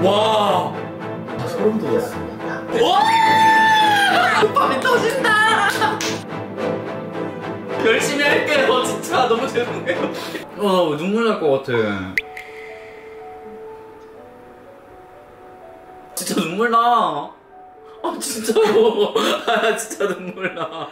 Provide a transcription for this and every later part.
와. 아, 소름 돋았어. 와! 도파민 터진다. 열심히 할게요. 진짜 너무 죄송해요. 눈물 날 것 같아. 진짜 눈물 나. 아 진짜로. 아 진짜 눈물 나.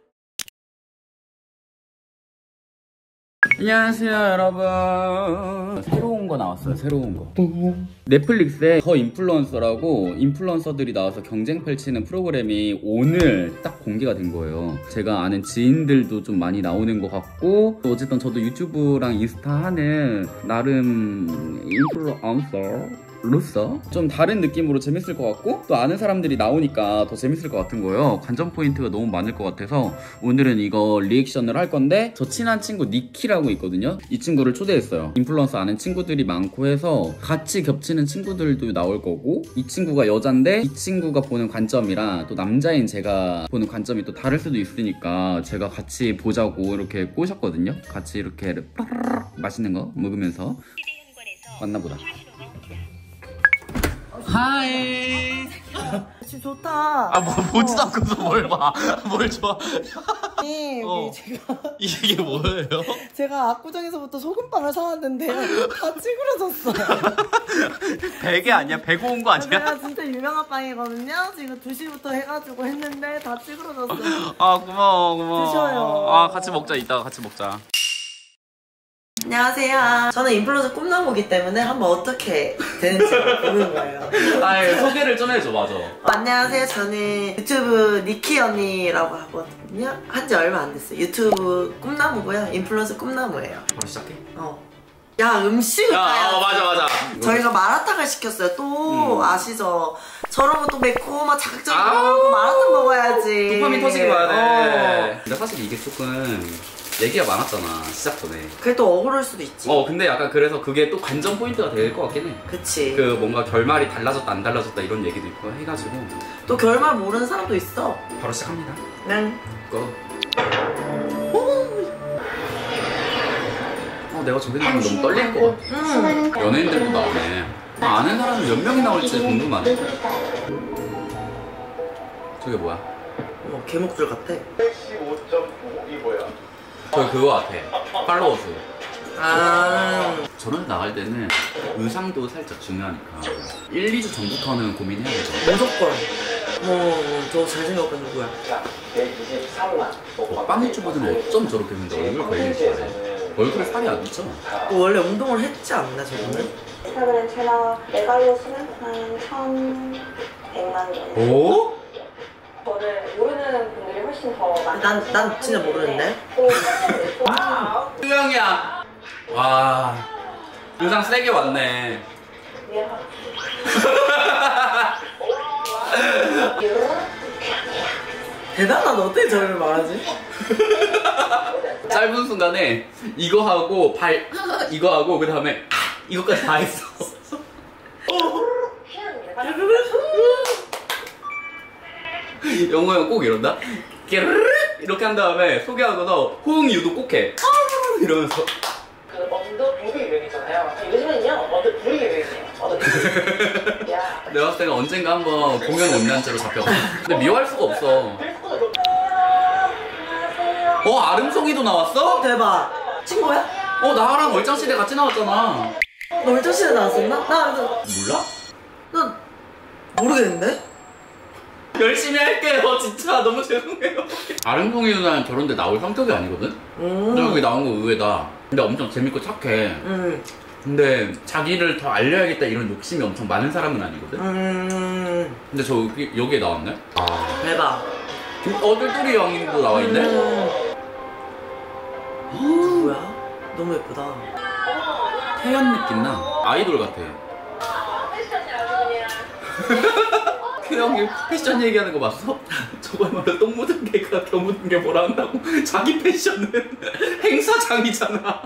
안녕하세요 여러분. 새로운 거 나왔어요. 새로운 거. 넷플릭스에 더 인플루언서라고 인플루언서들이 나와서 경쟁 펼치는 프로그램이 오늘 딱 공개가 된 거예요. 제가 아는 지인들도 좀 많이 나오는 것 같고, 또 어쨌든 저도 유튜브랑 인스타 하는 나름 인플루언서로서 좀 다른 느낌으로 재밌을 것 같고, 또 아는 사람들이 나오니까 더 재밌을 것 같은 거예요. 관전 포인트가 너무 많을 것 같아서 오늘은 이거 리액션을 할 건데, 저 친한 친구 니키라고 있거든요. 이 친구를 초대했어요. 인플루언서 아는 친구들이 많고 해서 같이 겹치는 친구들도 나올 거고, 이 친구가 여잔데 이 친구가 보는 관점이랑 또 남자인 제가 보는 관점이 또 다를 수도 있으니까 제가 같이 보자고 이렇게 꼬셨거든요. 같이 이렇게 맛있는 거 먹으면서 만나보다. 하이. 지금 좋다. 아, 뭐 보지도 않고서 뭘 봐. 뭘 좋아. 제가 이게 뭐예요? 제가 압구정에서부터 소금빵을 사왔는데요. 다 찌그러졌어요. 베개 아니야? 베고 온 거 아니야? 제가 진짜 유명한 빵이거든요. 지금 2시부터 해가지고 했는데 다 찌그러졌어요. 아 고마워. 드셔요. 아 같이 먹자. 이따가 같이 먹자. 안녕하세요. 저는 인플루언서 꿈나무기 때문에 한번 어떻게 되는지 보는 거예요. 아 소개를 좀 해줘. 맞아. 안녕하세요. 저는 유튜브 니키 언니라고 하거든요. 한지 얼마 안 됐어요. 유튜브 꿈나무고요. 인플루언서 꿈나무예요. 바로 시작해? 야, 음식을 가야. 맞아. 저희가 마라탕을 시켰어요. 또 아시죠? 저런 거 또 맵고 자극적인 거 먹고 마라탕 먹어야지. 도파민 터지게 봐야 돼. 근데 사실 이게 조금 얘기가 많았잖아, 시작 전에. 그게 또 억울할 수도 있지. 근데 약간 그래서 그게 또 관전 포인트가 될 것 같긴 해. 그치. 그 뭔가 결말이 달라졌다 안 달라졌다 이런 얘기도 있고 해가지고. 또 결말 모르는 사람도 있어. 바로 시작합니다. 네. 고. 내가 저기 나오면 너무 떨릴 것 같아. 연예인들도 나오네. 아는 사람은 몇 명이 나올지 궁금하네. 저게 뭐야? 개목줄 같아. 115.9이 뭐야? 저기 그거 같아. 팔로워 수. 저런 데 나갈 때는 의상도 살짝 중요하니까 1, 2주 전부터는 고민해야 되죠. 무조건. 저 잘생겼던 누구야? 123만. 빵 유튜버들은 어쩜 저렇게 근데 얼굴 관리를 잘해. 얼굴에 살이 안 있죠? 원래 운동을 했지 않나 저거는? 인스타그램 채널 메갈로스는 한 1,100만 정도. 오? 저를 모르는 분들이 훨씬 더 많이. 난 진짜 모르는데. 수영이야. 와, 의상 세게 왔네. 대단하다. 어떻게 저를 말하지? 짧은 순간에 이거 하고 이거 하고 그 다음에 이거까지 다 했어. 영호 형 꼭 이런다? 이렇게 한 다음에 소개하고서 호응 유도 꼭 해. 이러면서. 그 언더 뷰가 유명이잖아요. 요즘은요 언더 뷰가 유명해요. 내가 봤을 때는 언젠가 한번 공연 음란죄로 잡혀가. 근데 미워할 수가 없어. 아름송이도 나왔어? 대박. 친구야? 나랑 얼짱시대 같이 나왔잖아. 너 월정시대 나왔었나? 몰라? 나 모르겠는데? 열심히 할게요. 진짜 너무 죄송해요. 아름송이 누나는 저런 데 나올 성격이 아니거든? 근데 여기 나온 거 의외다. 근데 엄청 재밌고 착해. 근데 자기를 더 알려야겠다 이런 욕심이 엄청 많은 사람은 아니거든? 근데 저 여기에 나왔네? 대박. 어들뚜리 형님도 나와있네? 누구야? 너무 예쁘다. 태연 느낌 나. 아이돌 같아. 큐형이 패션 얘기하는 거 봤어? 저거야말로 똥 묻은 개가 겨 묻은 게 뭐라 한다고. 자기 패션은 행사장이잖아.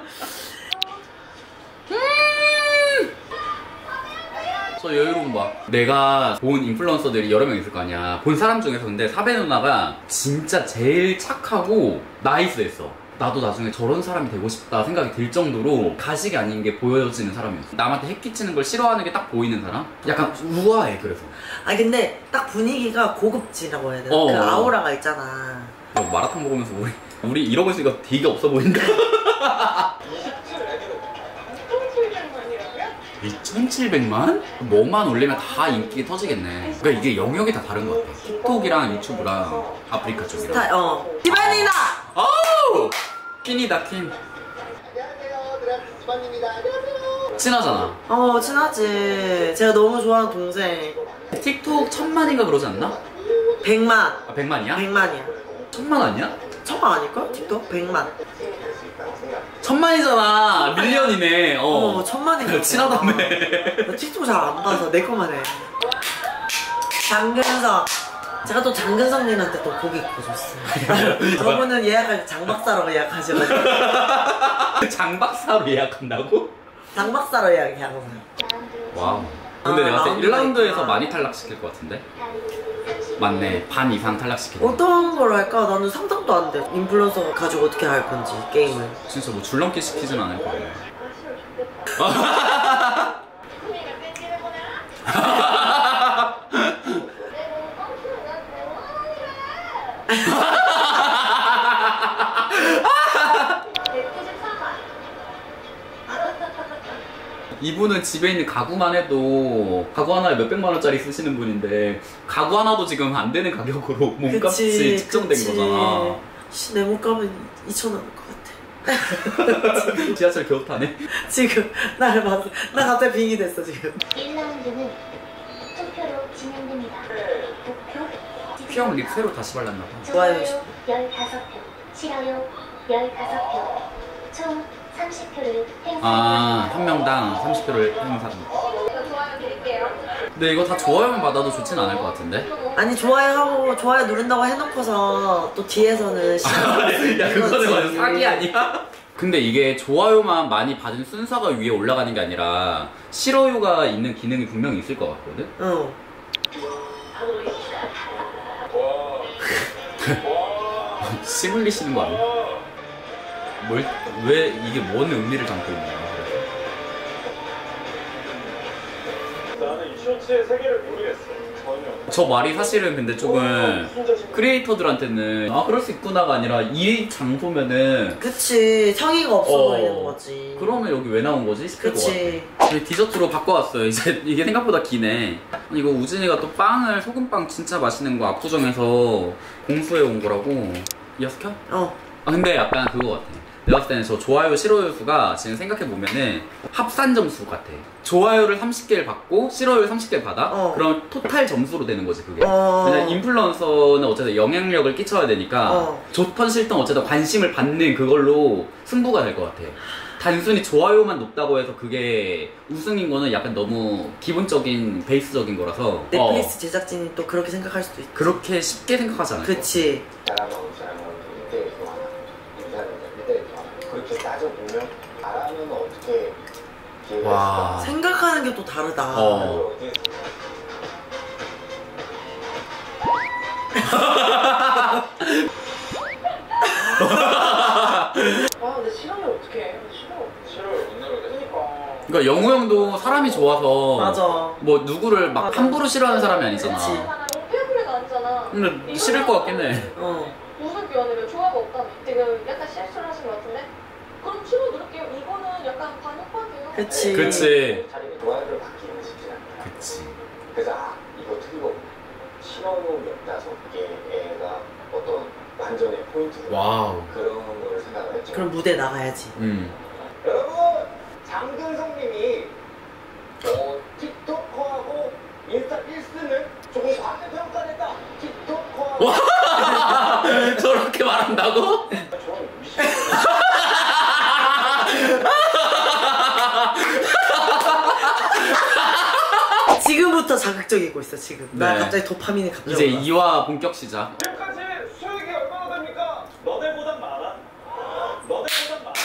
저 여유로운 봐. 내가 본 인플루언서들이 여러 명 있을 거 아니야. 본 사람 중에서 근데 사배 누나가 진짜 제일 착하고 나이스했어. 나도 나중에 저런 사람이 되고 싶다 생각이 들 정도로 가식이 아닌 게 보여지는 사람이었어. 남한테 해끼치는 걸 싫어하는 게 딱 보이는 사람? 약간 우아해. 그래서 아니 근데 딱 분위기가 고급지라고 해야 되나? 그 아우라가 있잖아. 마라탕 먹으면서 우리 이러고 있으니까 되게 없어 보인다. 2,700만? 뭐만 올리면 다 인기 터지겠네. 그러니까 이게 영역이 다 다른 것 같아. 틱톡이랑 유튜브랑 아프리카 쪽이랑. 디바니나! 어우! 퀸이다 퀸. 친하잖아. 친하지. 제가 너무 좋아하는 동생. 틱톡 1000만인가 그러지 않나? 100만. 아 100만이야? 100만이야. 1000만 아니야? 1000만 아닐까? 틱톡? 100만. 1000만이잖아. 밀리언이네. 1000만이니까. 친하다며. 나 틱톡 잘 안 봐서 내 거만 해. 장근석. 제가 또 장근석님한테 또 고기 구워줬어요. 저분은 예약할 장박사로 예약하셔가지고. 장박사로 예약한다고? 장박사로 예약해 항상. 와우. 근데 내가 봤을 때 1라운드에서 많이 탈락시킬 것 같은데? 맞네. 반 이상 탈락시키네. 어떤 걸 할까? 나는 상상도 안 돼. 인플루언서 가지고 어떻게 할 건지 게임을. 진짜 뭐 줄넘기 시키진 않을 거야. 이분은 집에 있는 가구만 해도 가구 하나에 몇백만 원짜리 쓰시는 분인데 가구 하나도 지금 안 되는 가격으로 몸값이 측정된 거잖아. 내 몸값은 2,000원 것 같아. 지하철 겨우 타네. 지금 나를 봐서 나 갑자기 빙이 됐어 지금. 1라운드는 투표로 진행됩니다. 피형 립 새로 다시 발랐나 봐. 좋아요. 15표, 싫어요 15표, 총 30표를 행사. 한 명당 30표를 행사. 좋아요 드릴게요. 근데 이거 다 좋아요만 받아도 좋진 않을 것 같은데? 아니 좋아요 누른다고 해놓고서 또 뒤에서는 야 그거는 완전 사기 아니야? 근데 이게 좋아요만 많이 받은 순서가 위에 올라가는 게 아니라 싫어요가 있는 기능이 분명히 있을 것 같거든? 응. 씨 흘리시는 거 아니야? 왜 이게 뭔 의미를 담고 있는 거야? 나는 이 쇼츠의 세계를 모르겠어. 전혀. 저 말이 사실은 근데 조금 크리에이터들한테는 그럴 수 있구나가 아니라 이 장소면은 그치 성의가 없어 보이는 거지. 그러면 여기 왜 나온 거지? 싶을 것 그치. 같아. 디저트로 바꿔왔어요. 이제 이게 생각보다 기네. 이거 우진이가 또 빵을 소금빵 진짜 맛있는 거 압구정에서 공수해 온 거라고. 이어스켜? 근데 약간 그거 같아. 내가 봤을 때는 저 좋아요 싫어요 수가 지금 생각해보면은 합산 점수 같아. 좋아요를 30개를 받고 싫어요를 30개를 받아? 그럼 토탈 점수로 되는 거지 그게. 왜냐면 인플루언서는 어쨌든 영향력을 끼쳐야 되니까 좋건 싫든 어쨌든 관심을 받는 그걸로 승부가 될 것 같아. 단순히 좋아요만 높다고 해서 그게 우승인 거는 약간 너무 기본적인 베이스적인 거라서 넷플릭스 제작진이 또 그렇게 생각할 수도 있지. 그렇게 쉽게 생각하지 않아요. 그치. 사람하고 사람하고 1대1 좋아하나 인사는 1대1 좋아하나 그렇게 따져보면 사람은 어떻게 기회가 있을까. 생각하는 게 또 다르다. 근데 싫어요 어떡해. 싫어요 못 나가겠어. 그러니까 영우 형도 사람이 좋아서 맞아. 뭐 누구를 막 함부로 싫어하는 사람이 아니잖아. 그치. 페어플레이가 아니잖아. 근데 싫을 것 같긴 해. 무슨 교환이면 좋아가 없다며. 지금 약간 실수를 하신 것 같은데? 그럼 싫어 누를게요. 이거는 약간 반역받이에요. 그치. 그치. 자리가 좋아요를 받기는 쉽지 않다. 그치. 그래서 이거 틀리고 신혼용 15개가 어떤 완전의 포인트구나. 와우. 그런 걸 생각을 했죠. 그럼 무대 나가야지. 여러분 장근성님이 틱토커하고 인스타 1승을 조금 과대평가했다. 틱토커하고 저렇게 말한다고? 저는 미친 지금부터 자극적이고 있어 지금. 나 네. 갑자기 도파민이 갑자기 이제 올라왔어. 2화 본격 시작. 지금까지 수익이 얼마나 됩니까? 너네보단 많아. 너네보단 많아.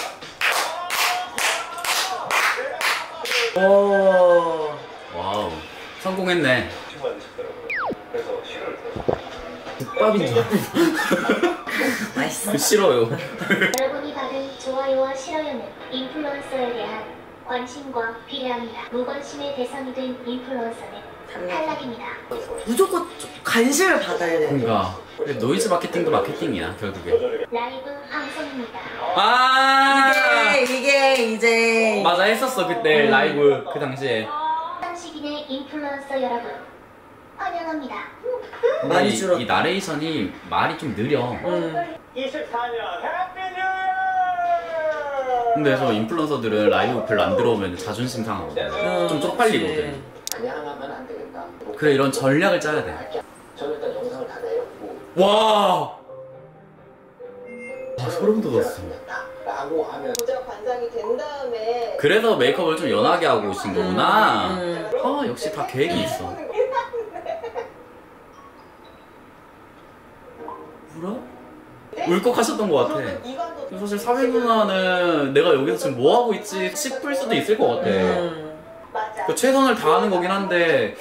오. 와우. 성공했네. 친구한테 싶더라고요. 그래서 싫어를 들었어요. 국밥인 줄 알았어. 맛있어. 싫어요. 여러분이 싫어요는 인플루언서에 대한 관심과 비례합니다. 무관심의 대상이 된 인플루언서는 탈락입니다. 무조건 관심을 받아야 돼. 그러니까 노이즈 마케팅도 마케팅이야 결국에. 라이브 방송입니다. 이게 이제 맞아 했었어 그때 라이브 그 당시에. 상식인의 인플루언서 여러분 환영합니다. 많이 줄었다. 이 나레이션이 말이 좀 느려. 24년 해피 뉴 이어! 근데 저 인플루언서들은 라이브 별로 안 들어오면 자존심 상하거든. 좀 쪽팔리거든. 그냥 하면 안 되겠다. 그래 이런 전략을 짜야 돼. 저는 일단 영상을 다 내렸고 와. 아 소름 돋았어. 라고 하면 모자 관상이 된 다음에 그래서 메이크업을 좀 연하게 하고 오신 거구나. 아 역시 다 계획이 있어. 울어? 울컥하셨던 것 같아. 사실 사회 누나는 내가 여기서 지금 뭐 하고 있지 싶을 수도 있을 것 같아. 맞아. 그 최선을 다하는 거긴 한데.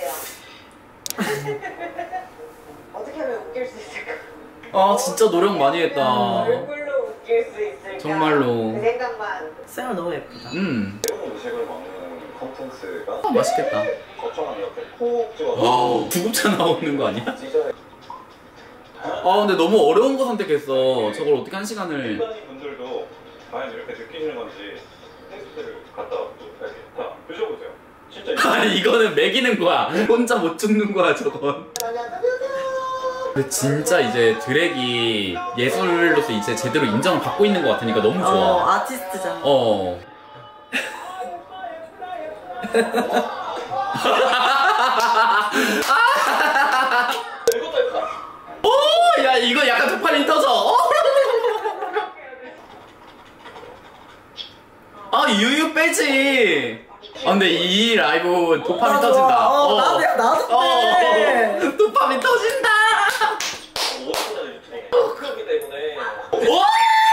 어떻게 하면 웃길 수 있을까? 아 진짜 노력 많이 했다. 얼굴로 웃길 수 있을까? 정말로. 그 생각만. 쌤은 너무 예쁘다. 새로운 음식을 먹는 콘텐츠가 맛있겠다. 거쳐가면 이렇게 콕 찍어서 와 구급차 나오는 거 아니야? 찢어내 아 근데 너무 어려운 거 선택했어. 저걸 어떻게 한 시간을. 일반인 분들도 과연 이렇게 느끼시는 건지 테스트를 갖다 이렇게 다 드셔보세요. 진짜 아니 이거는 먹이는 거야. 혼자 못 죽는 거야 저건. 근데 진짜 이제 드랙이 예술로서 이제 제대로 인정을 받고 있는 것 같으니까 너무 좋아. 아티스트잖아. 어. 오, 야 이거 약간 도파민 터져. 아 유유 빼지. 아 근데 이 라이브 도파민 터진다. 나도 그래. 도파민 터진다. 그렇기 때문에 와!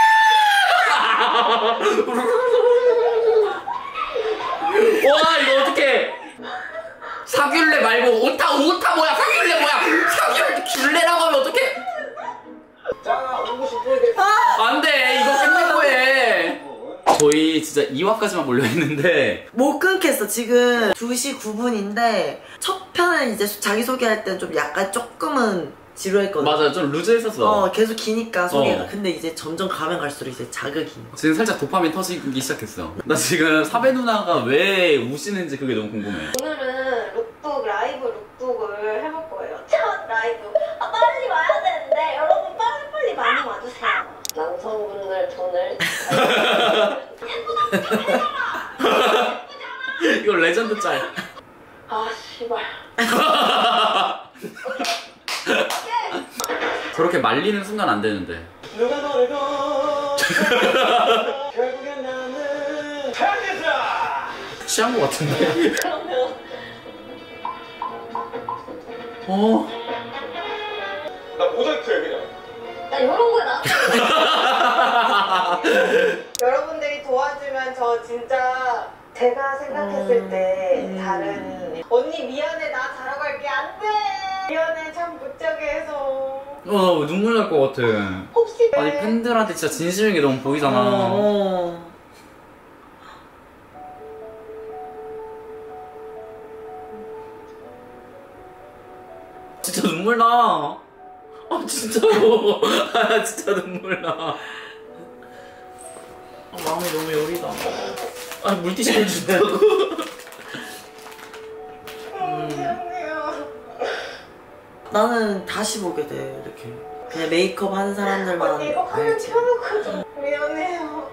와 이거 어떡해. 사귤레 말고 오타 뭐야. 사귤레 뭐야. 사귤레라고 하면 어떡해. 자 오고 싶은데 안돼 이거 끝내고 해. 저희 진짜 2화까지만 몰려있는데 못 끊겠어. 지금 2시 9분인데 첫 편은 이제 자기소개할 때는 좀 약간 조금은 지루했거든. 맞아 좀 루즈했었어. 계속 기니까 소개가. 어. 근데 이제 점점 가면 갈수록 이제 자극이. 지금 살짝 도파민 터지기 시작했어. 나 지금 사배 누나가 왜 우시는지 그게 너무 궁금해. 오늘은 룩북 라이브 룩북을 해볼 거예요. 첫 라이브. 아 빨리 와야 되는데 여러분 빨리 많이 와주세요. 남성분들 돈을 이거 레전드 짤. 아 씨발. 저렇게 말리는 순간 안 되는데. 누가 너를 더 결국엔 나는 해내자. 취한 거 같은데. 그러면 나 모자이크해 그냥. 나 이런 거야 나. 여러분들이 도와주면 저 진짜 제가 생각했을 때 다른 언니 미안해 나 자러 갈게 안 돼. 미안해 참 무지하게 해서. 나 눈물 날 것 같아. 혹시 아니 팬들한테 진짜 진심인 게 너무 보이잖아. 진짜 눈물 나. 아 진짜로. 아 진짜 눈물 나. 마음이 너무 여리다. 아 물티슈 해준다고. 미안해요. 나는 다시 보게 돼. 이렇게 그냥 메이크업 하는 사람들만 언니 이거 화면 알지. 켜놓고 미안해요.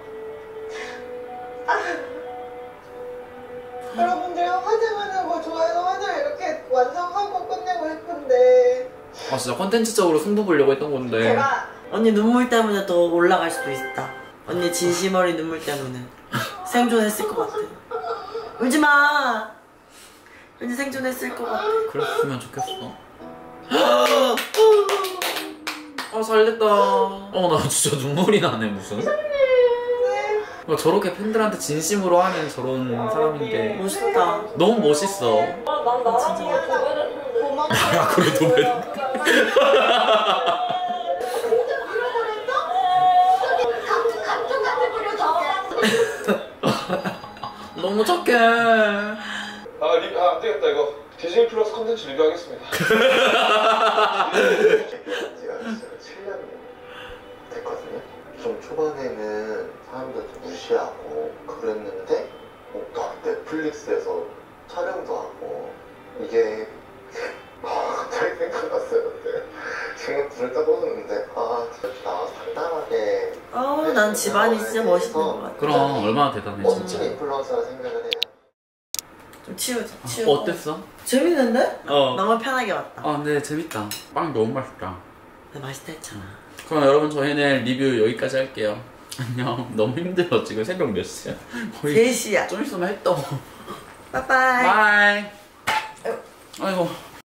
여러분들 화장하는 거 좋아해서 화장 이렇게 완성하고 끝내고 싶은데 아 진짜 컨텐츠적으로 승부 보려고 했던 건데. 제가 언니 눈물 때문에 더 올라갈 수도 있다. 언니 진심 어린 눈물 때문에 생존했을 것 같아. 울지 마. 왠지 생존했을 것 같아. 그랬으면 좋겠어. 아 잘됐다. 나 진짜 눈물이 나네 무슨. 저렇게 팬들한테 진심으로 하는 저런 사람인데 멋있다. 너무 멋있어. 난 나랑 도배했는데 고마워. 아 그래 도배. 감쪽 같이 부려줘. 어떡해. 안 되겠다 이거. 디즈니 플러스 컨텐츠 리뷰하겠습니다. 지가 진짜 7년 됐거든요. 좀 초반에는 사람들 좀 무시하고 그랬는데 넷플릭스에서 촬영도 하고 이게 갑자기 생각났어요. 근데 지금 둘 다 떠드는데 진짜 상당하게 난 집안이 진짜 멋있는 것 같아. 그럼 얼마나 대단해 멋진 진짜. 인플루언서라 생각을 해요. 좀 치우자. 치우고. 어땠어? 재밌는데? 너무 편하게 왔다. 네 재밌다. 빵 너무 맛있다. 맛있다 했잖아. 그럼 여러분 저희는 리뷰 여기까지 할게요. 안녕. 너무 힘들어. 지금 새벽 몇 시야? 거의 3시야. 좀 있으면 해 떠. 빠빠이. 바이. 아이고.